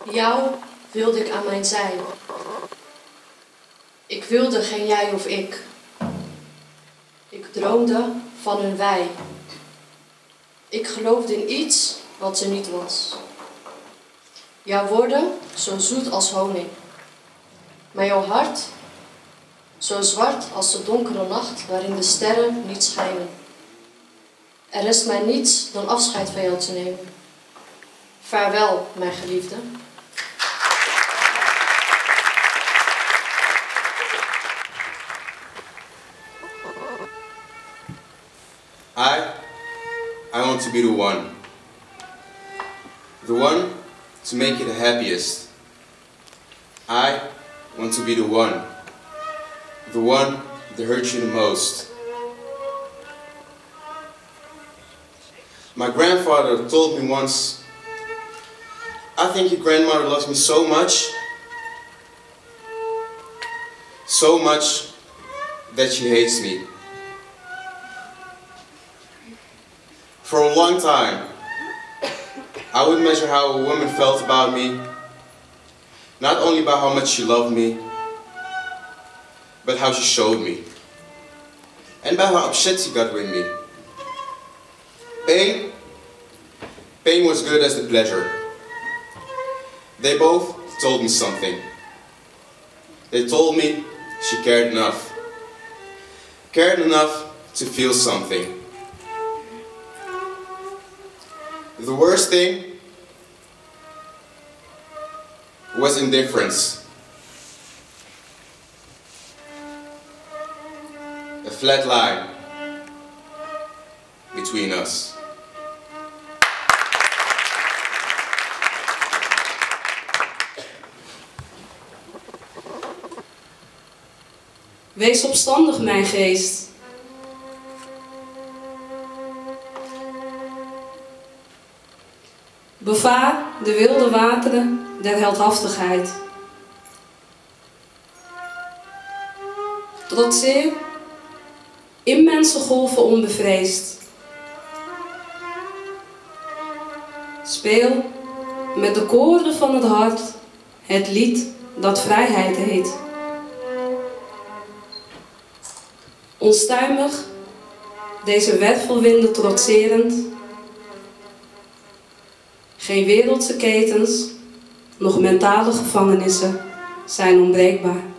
Jou wilde ik aan mijn zij. Ik wilde geen jij of ik. Ik droomde van een wij. Ik geloofde in iets wat er niet was. Jouw woorden zo zoet als honing. Maar jouw hart zo zwart als de donkere nacht waarin de sterren niet schijnen. Er rest mij niets dan afscheid van jou te nemen. Vaarwel, mijn geliefde. I want to be the one. The one to make you the happiest. I want to be the one. The one that hurts you the most. My grandfather told me once, I think your grandmother loves me so much that she hates me. For a long time, I would measure how a woman felt about me, not only by how much she loved me, but how she showed me, and by how upset she got with me. Pain was good as the pleasure. They both told me something. They told me she cared enough to feel something. The worst thing was indifference. A flat line between us. Wees opstandig, mijn geest. Bevaar de wilde wateren der heldhaftigheid. Trotseer immense golven onbevreesd. Speel met de koorden van het hart het lied dat vrijheid heet. Onstuimig, deze wervelwinden trotserend. Geen wereldse ketens, nog mentale gevangenissen zijn onbreekbaar.